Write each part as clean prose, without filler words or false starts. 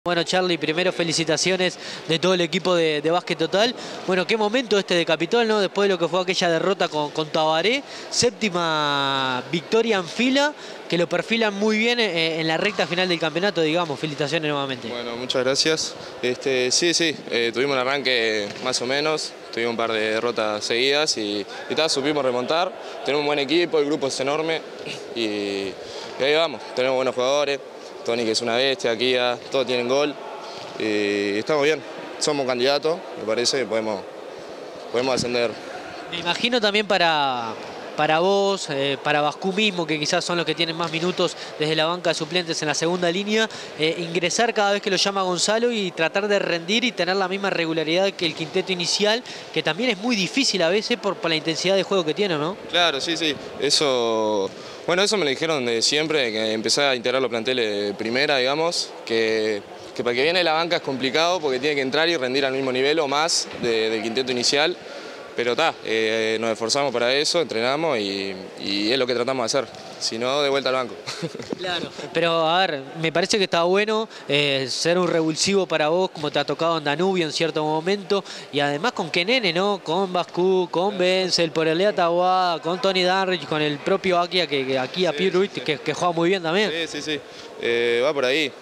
Bueno, Charly, primero felicitaciones de todo el equipo de Básquet Total. Bueno, qué momento este de Capitol, ¿no? Después de lo que fue aquella derrota con Tabaré, séptima victoria en fila, que lo perfilan muy bien en la recta final del campeonato, digamos. Felicitaciones nuevamente. Bueno, muchas gracias. Sí, tuvimos un arranque más o menos, tuvimos un par de derrotas seguidas y supimos remontar. Tenemos un buen equipo, el grupo es enorme y ahí vamos, tenemos buenos jugadores. Tony, que es una bestia, Kia, todos tienen gol y estamos bien, somos candidatos, me parece que podemos ascender. Me imagino también para vos, para Bascú mismo, que quizás son los que tienen más minutos desde la banca de suplentes en la segunda línea, ingresar cada vez que lo llama Gonzalo y tratar de rendir y tener la misma regularidad que el quinteto inicial, que también es muy difícil a veces por la intensidad de juego que tiene, ¿no? Claro, sí, eso... Bueno, eso me lo dijeron de siempre, que empecé a integrar los planteles de primera, digamos, que para que viene de la banca es complicado porque tiene que entrar y rendir al mismo nivel o más del quinteto inicial, pero nos esforzamos para eso, entrenamos y es lo que tratamos de hacer, si no, de vuelta al banco. Claro, pero a ver, me parece que está bueno ser un revulsivo para vos, como te ha tocado en Danubio en cierto momento, y además con qué nene, ¿no? Con Bascú, con Benzel, por el Lea Taboada, con Tony Danrich, con el propio Akia, que aquí a Piruit, que juega muy bien también. Sí, va por ahí.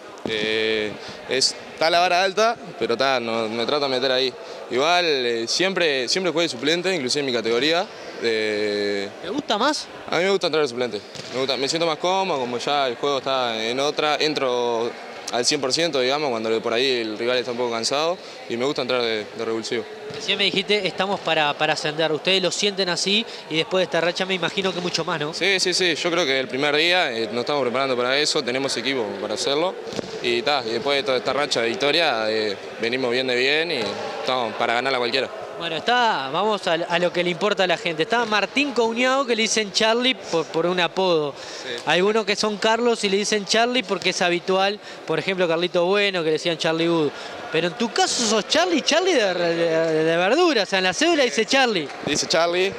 Está la vara alta, pero me trato de meter ahí. Igual siempre jugué de suplente, inclusive en mi categoría. ¿Te gusta más? A mí me gusta entrar de suplente. Me siento más cómodo, como ya el juego está en otra, entro al 100%, digamos, cuando por ahí el rival está un poco cansado, y me gusta entrar de revulsivo. Recién me dijiste, estamos para ascender. Ustedes lo sienten así y después de esta racha me imagino que mucho más, ¿no? Sí, yo creo que el primer día nos estamos preparando para eso, tenemos equipo para hacerlo y después de toda esta racha de victoria venimos bien de bien y estamos para ganarla cualquiera. Bueno, vamos a lo que le importa a la gente. Está Martín Couñao, que le dicen Charly por un apodo. Sí. Algunos que son Carlos y le dicen Charly porque es habitual. Por ejemplo, Carlito Bueno, que le decían Charly Wood. Pero en tu caso sos Charly de verdura. O sea, en la cédula dice Charly. Dice Charly.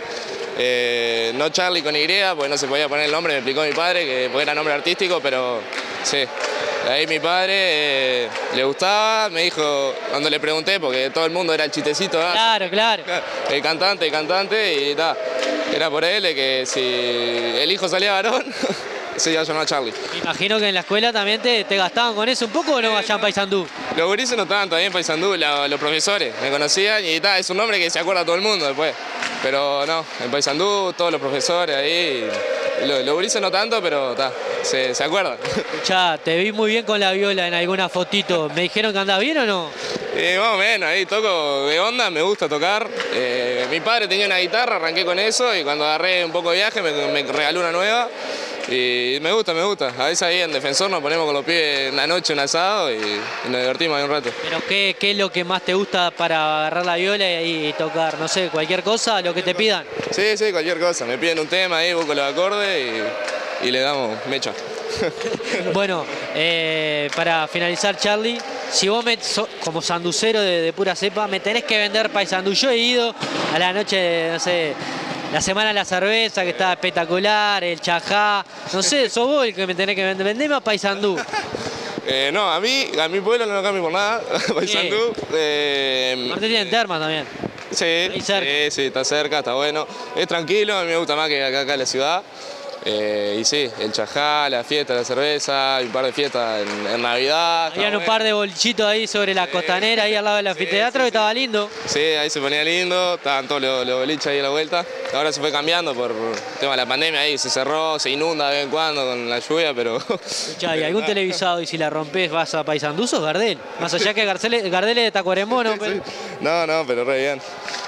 No Charly con Y, porque no se podía poner el nombre, me explicó mi padre, porque era nombre artístico, pero sí. Ahí mi padre le gustaba, me dijo, cuando le pregunté, porque todo el mundo era el chistecito. Claro. El cantante, y era por él, que si el hijo salía varón, se iba a llamar Charly. Me imagino que en la escuela también te gastaban con eso un poco, ¿o no allá en Paysandú? Los gurises no estaban todavía en Paysandú, los profesores me conocían y es un nombre que se acuerda todo el mundo después. Pero no, en Paysandú todos los profesores ahí, los gurises no tanto, pero se acuerdan. Escuchá, te vi muy bien con la viola en alguna fotito. ¿Me dijeron que andás bien o no? Más o menos, ahí toco de onda, me gusta tocar. Mi padre tenía una guitarra, arranqué con eso y cuando agarré un poco de viaje me regaló una nueva. Y me gusta. A veces ahí en Defensor nos ponemos con los pies una noche, un asado y nos divertimos ahí un rato. ¿Pero qué es lo que más te gusta para agarrar la viola y tocar? No sé, cualquier cosa, lo que te pidan. Sí, cualquier cosa. Me piden un tema ahí, busco los acordes y le damos mecha. Bueno, para finalizar, Charly, si vos como sanducero de pura cepa, me tenés que vender Paysandú. Yo he ido a la noche, no sé, la semana de la cerveza, que está espectacular, el chajá, no sé, sos vos el que me tenés que vender. Vendeme a Paysandú. No, a mi pueblo no lo cambio por nada, Paysandú. Aparte tienen termas también. Sí, está cerca, está bueno. Es tranquilo, a mí me gusta más que acá en la ciudad. Y sí, el chajá, la fiesta, la cerveza, un par de fiestas en Navidad. Habían un par de bolchitos ahí sobre la costanera, ahí al lado del anfiteatro, que estaba lindo. Sí, ahí se ponía lindo, estaban todos los boliches ahí a la vuelta. Ahora se fue cambiando por el tema de la pandemia, ahí se cerró, se inunda de vez en cuando con la lluvia, pero... Escuchá, ¿y algún televisado y si la rompés vas a Paysandú, sos Gardel? Más allá que Gardel es de Tacuarembó, ¿no? Sí. No, pero re bien.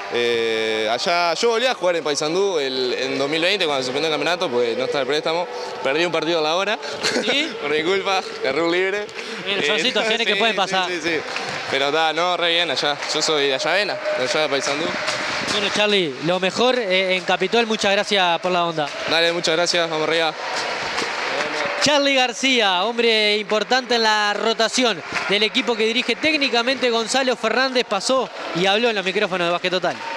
Allá yo volví a jugar en Paysandú en 2020 cuando se suspendió el campeonato porque no estaba el préstamo. Perdí un partido a la hora. ¿Sí? Por mi culpa, agarré un libre. Bueno, son situaciones que pueden pasar. Sí. Pero no, re bien allá. Yo soy de Allavena, de allá de Paysandú. Bueno, Charly, lo mejor en Capitol. Muchas gracias por la onda. Dale, muchas gracias. Vamos arriba. Charly García, hombre importante en la rotación del equipo que dirige técnicamente Gonzalo Fernández, pasó y habló en los micrófonos de Básquet Total.